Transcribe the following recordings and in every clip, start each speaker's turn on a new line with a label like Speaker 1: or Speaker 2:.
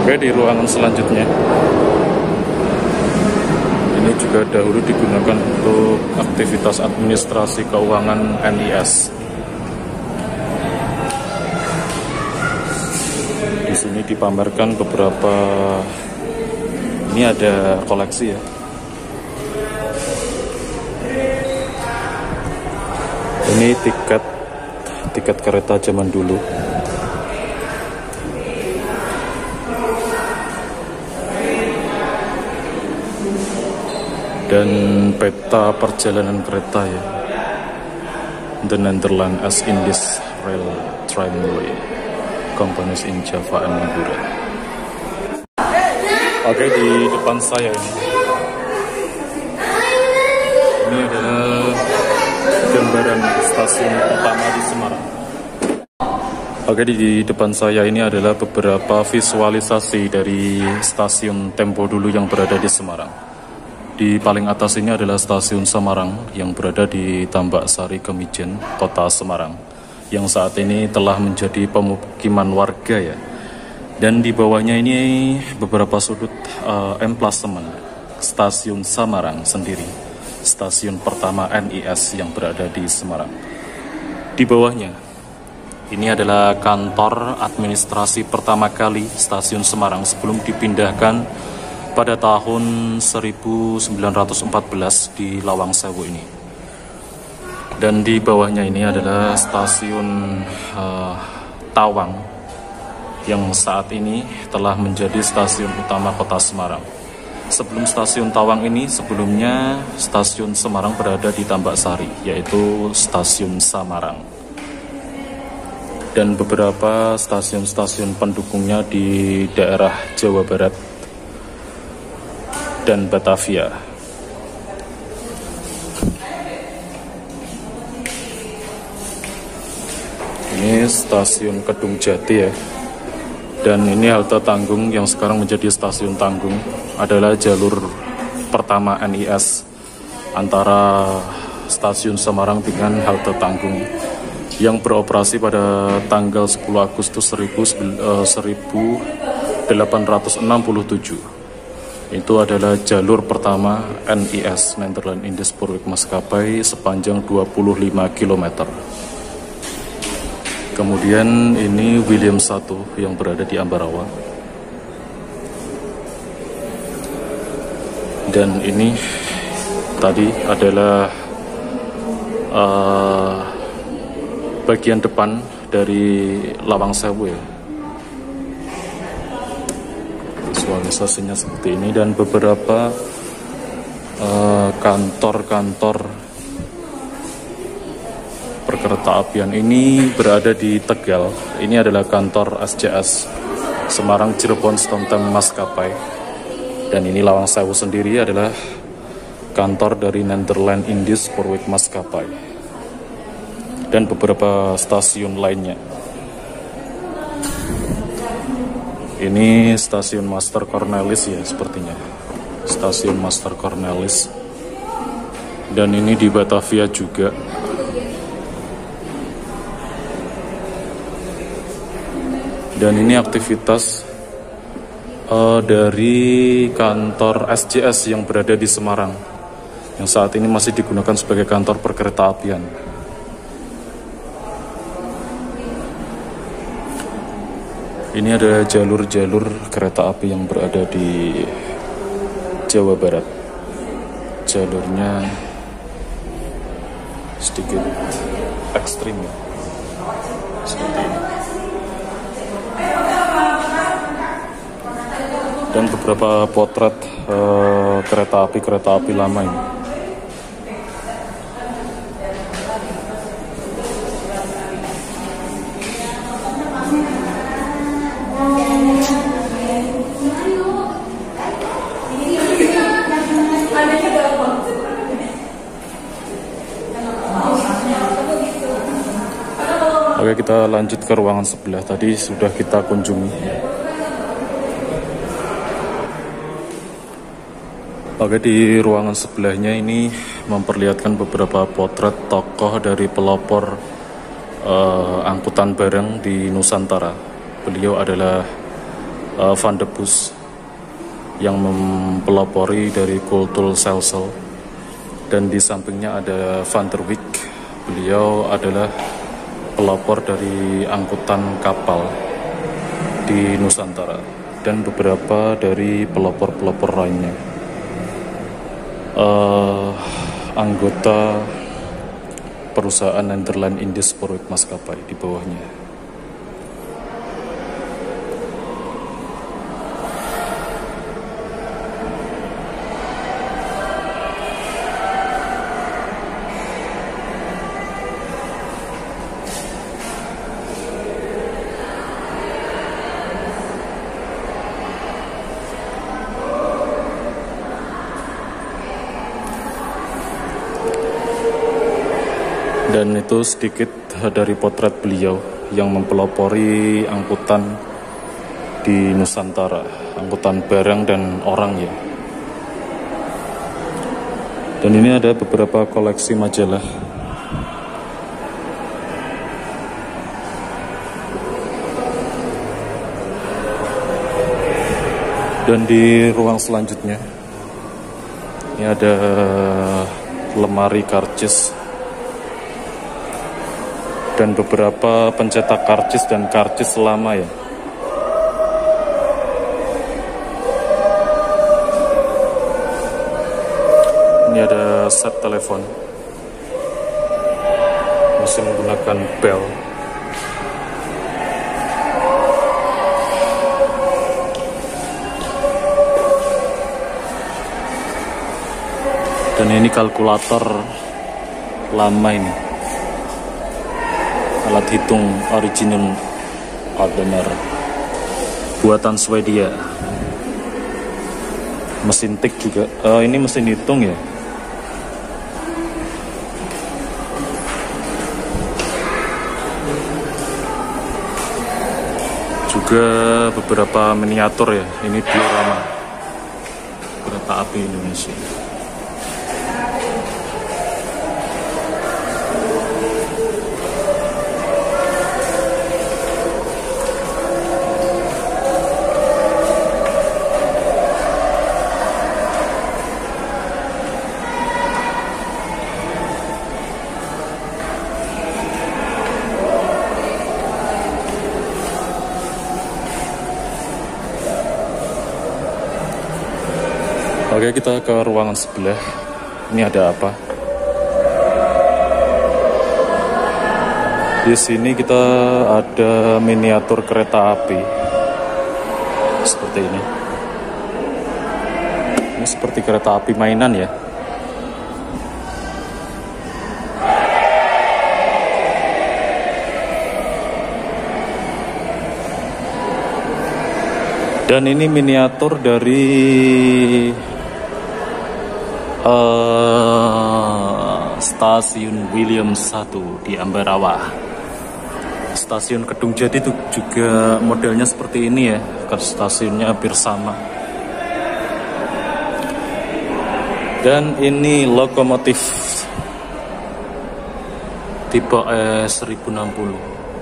Speaker 1: Oke, di ruangan selanjutnya ini juga dahulu digunakan untuk aktivitas administrasi keuangan NIS. Di sini dipamerkan beberapa, ini ada koleksi ya. Ini tiket kereta zaman dulu. Dan peta perjalanan kereta ya, The Netherlands Indies Rail Tramway Companies in Java and Madura. Oke, di depan saya ini adalah gambaran stasiun utama di Semarang. Oke, di depan saya ini adalah beberapa visualisasi dari stasiun Tempo dulu yang berada di Semarang. Di paling atas ini adalah stasiun Semarang yang berada di Tambak Sari Kemijen, Kota Semarang, yang saat ini telah menjadi pemukiman warga ya. Dan di bawahnya ini beberapa sudut emplasemen stasiun Semarang sendiri, stasiun pertama NIS yang berada di Semarang. Di bawahnya ini adalah kantor administrasi pertama kali stasiun Semarang sebelum dipindahkan pada tahun 1914 di Lawang Sewu ini. Dan di bawahnya ini adalah stasiun Tawang yang saat ini telah menjadi stasiun utama Kota Semarang. Sebelum stasiun Tawang ini, sebelumnya stasiun Semarang berada di Tambak Sari, yaitu stasiun Samarang. Dan beberapa stasiun-stasiun pendukungnya di daerah Jawa Barat dan Batavia. Ini stasiun Kedung Jati ya. Dan ini halte Tanggung yang sekarang menjadi stasiun Tanggung, adalah jalur pertama NIS antara stasiun Semarang dengan halte Tanggung yang beroperasi pada tanggal 10 Agustus 1867. Itu adalah jalur pertama NIS, Netherlands Indies Spoorweg Maskapai, sepanjang 25 km. Kemudian ini William I yang berada di Ambarawa. Dan ini tadi adalah bagian depan dari Lawang Sewu ya. Visualisasinya seperti ini, dan beberapa kantor-kantor perkeretaapian ini berada di Tegal. Ini adalah kantor SJS Semarang Cirebon Stontem Maskapai, dan ini Lawang Sewu sendiri adalah kantor dari Netherlands Indies Spoorweg Maskapai dan beberapa stasiun lainnya. Ini stasiun Master Cornelis ya, sepertinya stasiun Master Cornelis. Dan ini di Batavia juga. Dan ini aktivitas dari kantor SJS yang berada di Semarang, yang saat ini masih digunakan sebagai kantor perkeretaapian. Ini ada jalur-jalur kereta api yang berada di Jawa Barat. Jalurnya sedikit ekstrim ya, seperti ini. Dan beberapa potret kereta api lama ini. Oke, kita lanjut ke ruangan sebelah. Tadi sudah kita kunjungi. Oke, di ruangan sebelahnya ini memperlihatkan beberapa potret tokoh dari pelopor angkutan barang di Nusantara. Beliau adalah Van de Bus yang mempelopori dari Kulturstelsel, dan di sampingnya ada Van der Wijk. Beliau adalah pelopor dari angkutan kapal di Nusantara, dan beberapa dari pelopor-pelopor lainnya, anggota perusahaan Nederland Indies Spoorweg maskapai di bawahnya. Dan itu sedikit dari potret beliau yang mempelopori angkutan di Nusantara, angkutan barang dan orang ya. Dan ini ada beberapa koleksi majalah. Dan di ruang selanjutnya ini ada lemari karcis dan beberapa pencetak karcis dan karcis lama ya. Ini ada set telepon, masih menggunakan bel. Dan ini kalkulator lama ini, alat hitung original Aldener buatan Swedia. Mesin tik juga, ini mesin hitung ya. Juga beberapa miniatur ya, ini diorama kereta api Indonesia. Oke, kita ke ruangan sebelah. Ini ada apa? Di sini kita ada miniatur kereta api seperti ini. Ini seperti kereta api mainan ya. Dan ini miniatur dari stasiun Williams 1 di Ambarawa. Stasiun Kedung Jati itu juga modelnya seperti ini ya, stasiunnya hampir sama. Dan ini lokomotif tipe E1060.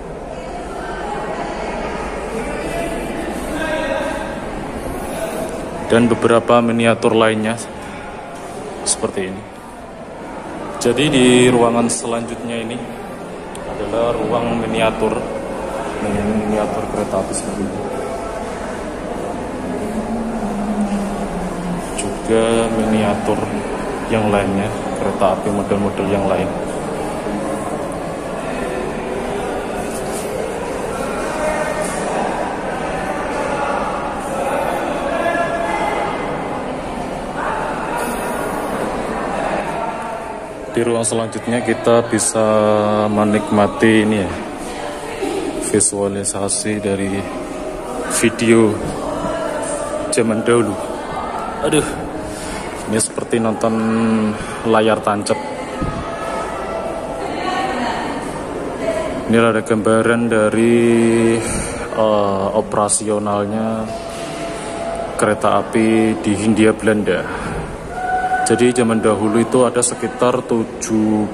Speaker 1: Dan beberapa miniatur lainnya seperti ini. Jadi di ruangan selanjutnya ini adalah ruang miniatur kereta api seperti ini. Juga miniatur yang lainnya, kereta api model-model yang lain. Di ruang selanjutnya kita bisa menikmati ini ya, visualisasi dari video zaman dahulu. Aduh, ini seperti nonton layar tancap. Ini ada gambaran dari operasionalnya kereta api di Hindia Belanda. Jadi zaman dahulu itu ada sekitar 17,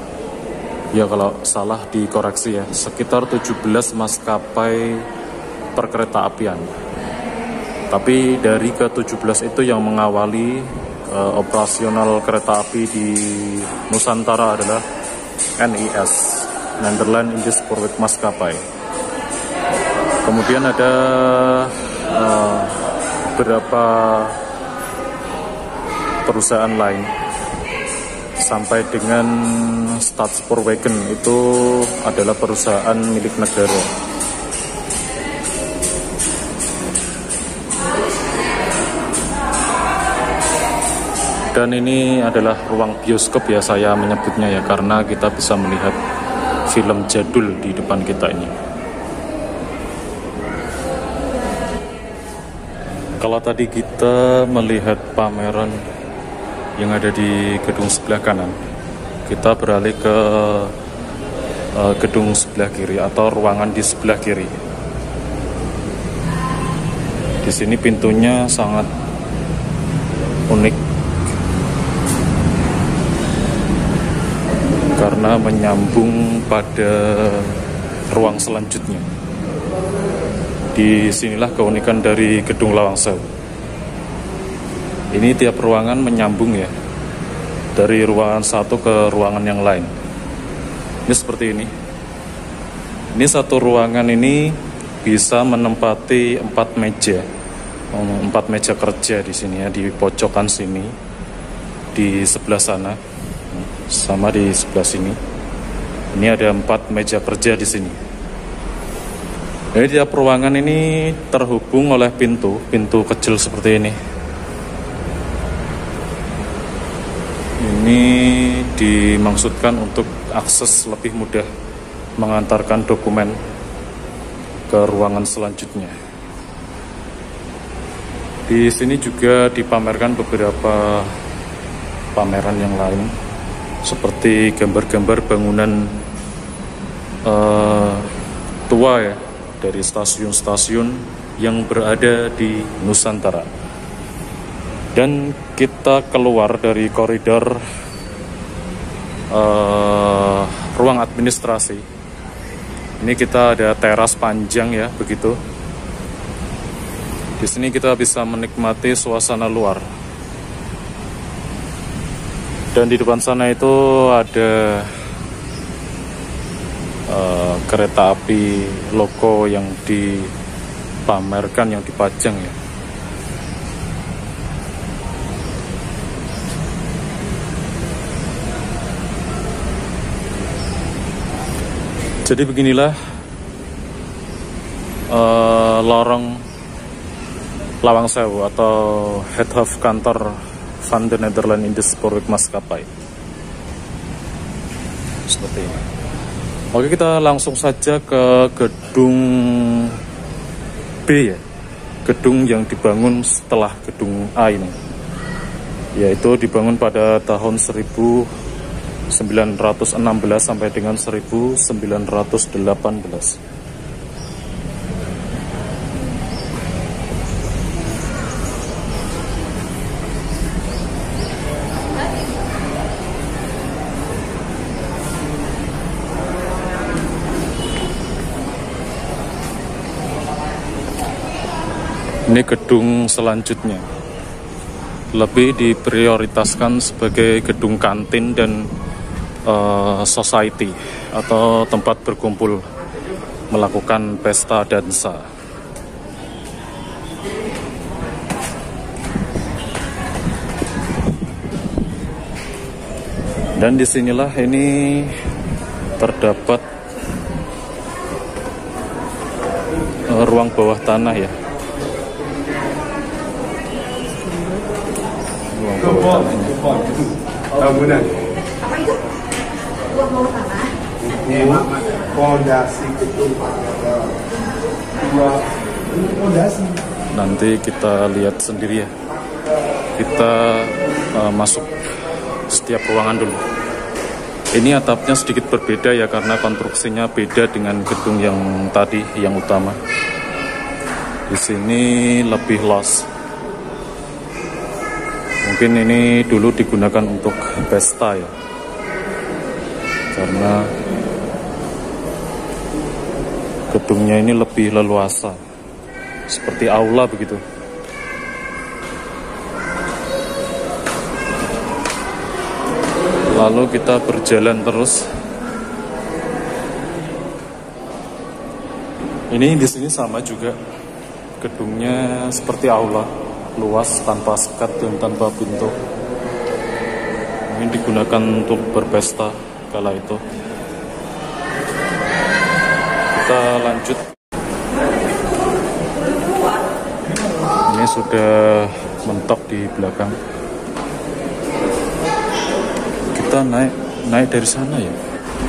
Speaker 1: ya kalau salah dikoreksi ya, sekitar 17 maskapai perkereta apian. Tapi dari ke-17 itu yang mengawali operasional kereta api di Nusantara adalah NIS, Nederland Indisch Spoorweg Maskapai. Kemudian ada beberapa perusahaan lain sampai dengan Staatspoorwegen itu adalah perusahaan milik negara. Dan ini adalah ruang bioskop ya, saya menyebutnya ya, karena kita bisa melihat film jadul di depan kita ini. Kalau tadi kita melihat pameran yang ada di gedung sebelah kanan, kita beralih ke gedung sebelah kiri atau ruangan di sebelah kiri. Di sini pintunya sangat unik karena menyambung pada ruang selanjutnya. Disinilah keunikan dari gedung Lawang Sewu. Ini tiap ruangan menyambung ya, dari ruangan satu ke ruangan yang lain. Ini seperti ini. Ini satu ruangan ini bisa menempati 4 meja kerja di sini ya, di pojokan sini, di sebelah sana, sama di sebelah sini. Ini ada 4 meja kerja di sini. Jadi tiap ruangan ini terhubung oleh pintu kecil seperti ini. Ini dimaksudkan untuk akses lebih mudah mengantarkan dokumen ke ruangan selanjutnya. Di sini juga dipamerkan beberapa pameran yang lain, seperti gambar-gambar bangunan tua ya, dari stasiun-stasiun yang berada di Nusantara. Dan kita keluar dari koridor ruang administrasi. Ini kita ada teras panjang ya, begitu. Di sini kita bisa menikmati suasana luar. Dan di depan sana itu ada kereta api loko yang dipamerkan, yang dipajang ya. Jadi beginilah lorong Lawang Sewu atau head of kantor van de Nederland Indisch Spoorweg Maskapai. Seperti ini. Oke, kita langsung saja ke gedung B ya. Gedung yang dibangun setelah gedung A ini. Yaitu dibangun pada tahun 1916 sampai dengan 1918. Ini gedung selanjutnya lebih diprioritaskan sebagai gedung kantin dan society atau tempat berkumpul melakukan pesta dansa. Dan disinilah ini terdapat ruang bawah tanah ya.
Speaker 2: Bangunan. Apa itu? Ruang bawah tanah. Fondasi gedung. Fondasi.
Speaker 1: Nanti kita lihat sendiri ya. Kita masuk setiap ruangan dulu. Ini atapnya sedikit berbeda ya, karena konstruksinya beda dengan gedung yang tadi, yang utama. Di sini lebih luas. Mungkin ini dulu digunakan untuk pesta ya, karena gedungnya ini lebih leluasa. seperti aula begitu. Lalu kita berjalan terus. Ini di sini sama juga, gedungnya seperti aula, luas tanpa sekat dan tanpa pintu. Ini digunakan untuk berpesta kala itu. Kita lanjut. Ini sudah mentok di belakang. Kita naik dari sana ya.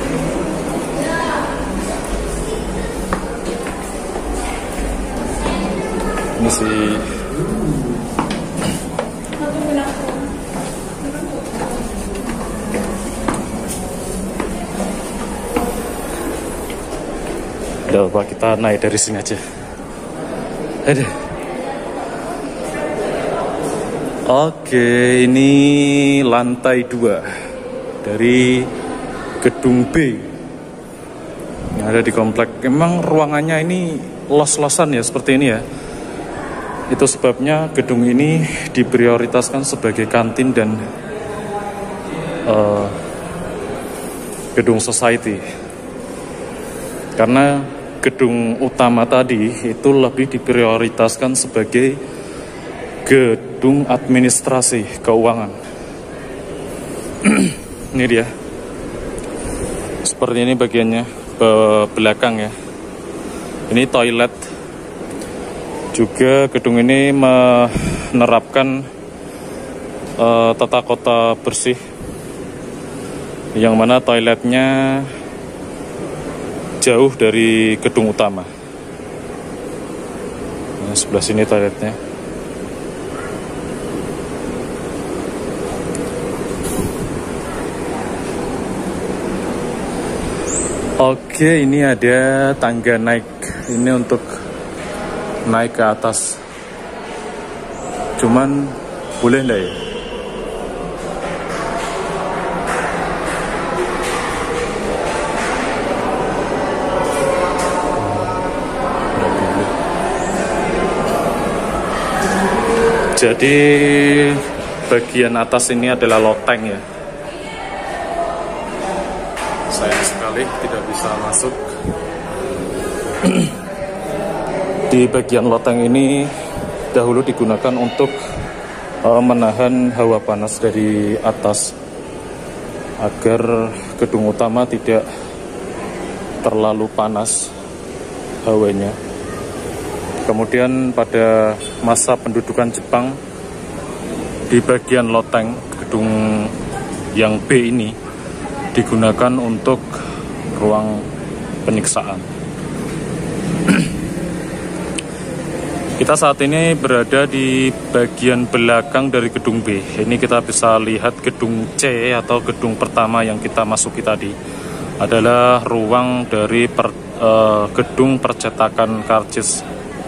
Speaker 1: Ini sih udah Pak, kita naik dari sini aja. Aduh. Oke, ini lantai 2 dari gedung B yang ada di komplek. Emang ruangannya ini los-losan ya, seperti ini ya. Itu sebabnya gedung ini diprioritaskan sebagai kantin dan gedung society. Karena gedung utama tadi itu lebih diprioritaskan sebagai gedung administrasi keuangan. Ini dia. Seperti ini bagiannya belakang ya. Ini toilet. Juga gedung ini menerapkan tata kota bersih, yang mana toiletnya jauh dari gedung utama. Nah, sebelah sini toiletnya. Oke, ini ada tangga naik. Ini untuk naik ke atas. Cuman boleh enggak ya? Jadi bagian atas ini adalah loteng ya. Sayang sekali tidak bisa masuk. Di bagian loteng ini dahulu digunakan untuk menahan hawa panas dari atas agar gedung utama tidak terlalu panas hawanya. Kemudian pada masa pendudukan Jepang, di bagian loteng gedung yang B ini digunakan untuk ruang penyiksaan. Kita saat ini berada di bagian belakang dari gedung B. Ini kita bisa lihat gedung C atau gedung pertama yang kita masuki tadi adalah ruang dari gedung percetakan karcis.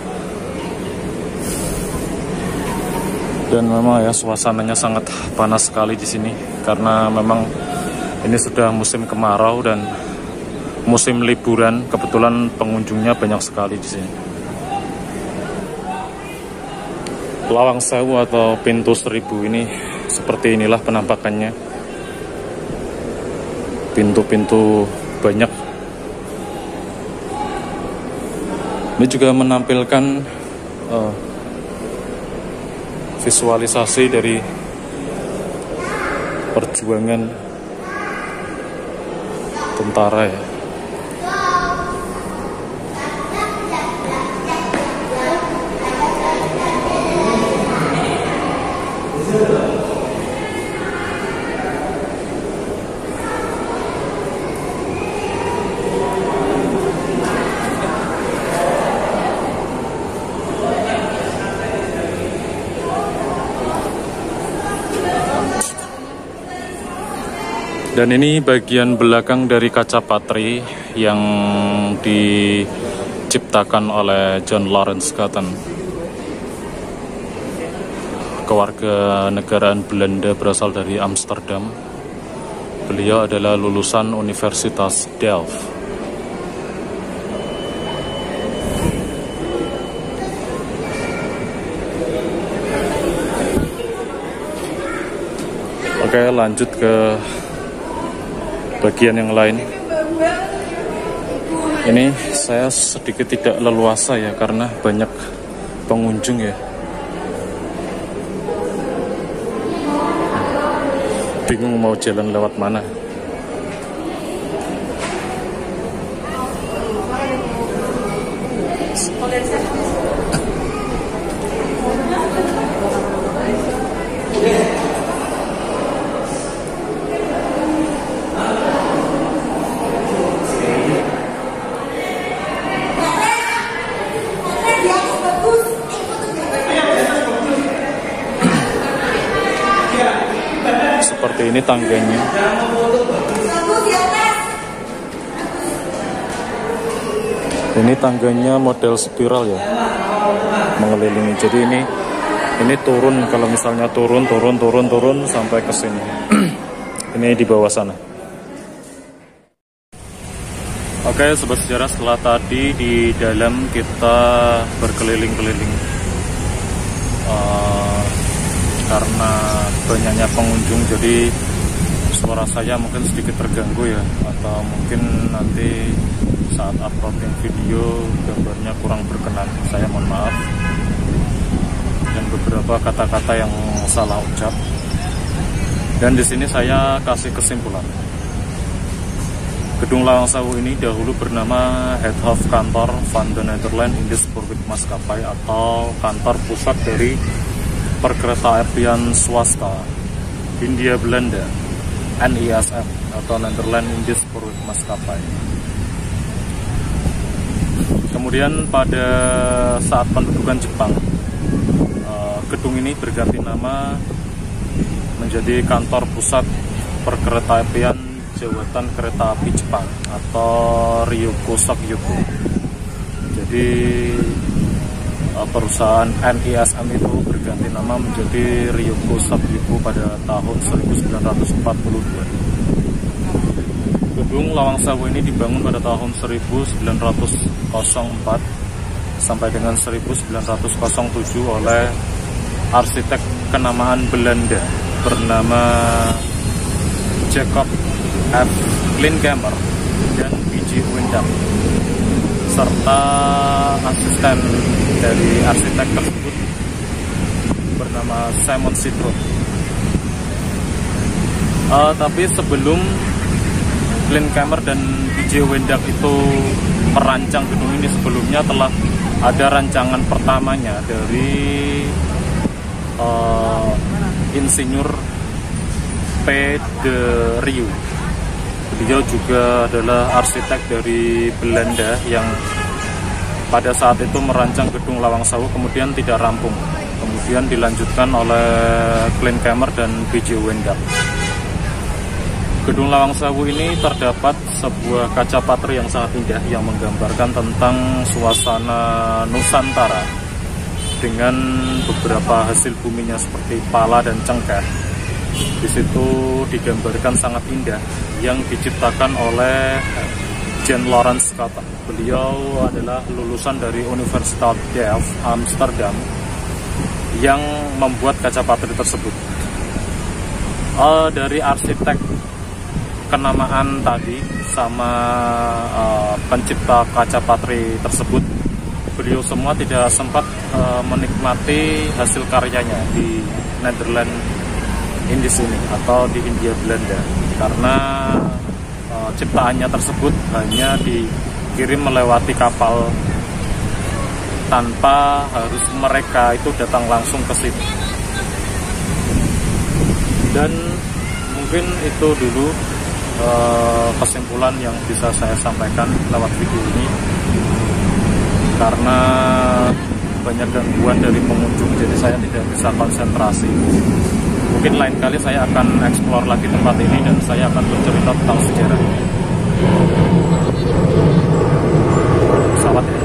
Speaker 1: Dan memang ya suasananya sangat panas sekali di sini karena memang ini sudah musim kemarau dan musim liburan. Kebetulan pengunjungnya banyak sekali di sini. Lawang Sewu atau Pintu Seribu ini seperti inilah penampakannya. Pintu-pintu banyak. Ini juga menampilkan visualisasi dari perjuangan tentara ya. Dan ini bagian belakang dari kaca patri yang diciptakan oleh John Lawrence Cotton, keluarga negaraan Belanda berasal dari Amsterdam. Beliau adalah lulusan Universitas Delft. Oke, lanjut ke bagian yang lain. Ini saya sedikit tidak leluasa ya karena banyak pengunjung ya. Bingung mau jalan lewat mana. Seperti ini tangganya. Ini tangganya model spiral ya, mengelilingi. Jadi ini turun, kalau misalnya turun sampai ke sini. Ini di bawah sana. Oke, sobat sejarah, setelah tadi di dalam kita berkeliling-keliling karena banyaknya pengunjung, jadi suara saya mungkin sedikit terganggu ya, atau mungkin nanti saat uploading video gambarnya kurang berkenan, saya mohon maaf. Dan beberapa kata-kata yang salah ucap. Dan di sini saya kasih kesimpulan. Gedung Lawang Sewu ini dahulu bernama Head of Kantor van de Nederland Indisch Spoorwegmaatschappij, atau kantor pusat dari perkereta-apian swasta Hindia Belanda, NISM atau Nederland Indisch Spoorwegmaatschappij. Kemudian pada saat pendudukan Jepang, gedung ini berganti nama menjadi kantor pusat perkereta-apian Jawatan Kereta Api Jepang atau Ryoko Sokyoku. Jadi perusahaan NISM itu berganti nama menjadi Ryoko Sokyoku pada tahun 1942. Gedung Lawang Sewu ini dibangun pada tahun 1904 sampai dengan 1907 oleh arsitek kenamaan Belanda bernama Jacob F. Klinkamer dan B.J. Windam, serta asisten dari arsitek tersebut bernama Simon Citroen. Tapi sebelum Klinkamer dan B.J. Windam itu merancang gedung ini, sebelumnya telah ada rancangan pertamanya dari Insinyur P. de Rieu. Beliau juga adalah arsitek dari Belanda yang pada saat itu merancang gedung Lawang Sewu, kemudian tidak rampung, kemudian dilanjutkan oleh Klinkamer dan B.J. Windam. Gedung Lawang Sewu ini terdapat sebuah kaca patri yang sangat indah yang menggambarkan tentang suasana Nusantara dengan beberapa hasil buminya seperti pala dan cengkeh. Di situ digambarkan sangat indah yang diciptakan oleh Jan Laurens Scott. Beliau adalah lulusan dari Universitas Delft Amsterdam yang membuat kaca patri tersebut. Dari arsitek kenamaan tadi sama pencipta kaca patri tersebut, beliau semua tidak sempat menikmati hasil karyanya di Nederland Indisch ini atau di Hindia Belanda, karena ciptaannya tersebut hanya dikirim melewati kapal tanpa harus mereka itu datang langsung ke situ. Dan mungkin itu dulu kesimpulan yang bisa saya sampaikan lewat video ini, karena banyak gangguan dari pengunjung, jadi saya tidak bisa konsentrasi. Mungkin lain kali saya akan eksplor lagi tempat ini dan saya akan bercerita tentang sejarahnya. Pesawat ya.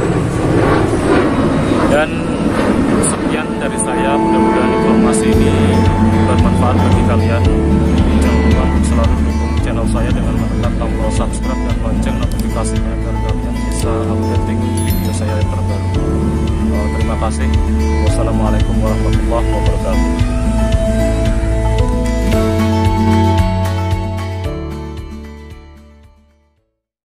Speaker 1: Dan sekian dari saya, mudah-mudahan informasi ini bermanfaat bagi kalian. Jangan lupa untuk selalu dukung channel saya dengan menekan tombol subscribe dan lonceng notifikasinya agar kalian bisa updating video saya yang terbaru. Terima kasih. Wassalamualaikum warahmatullahi wabarakatuh.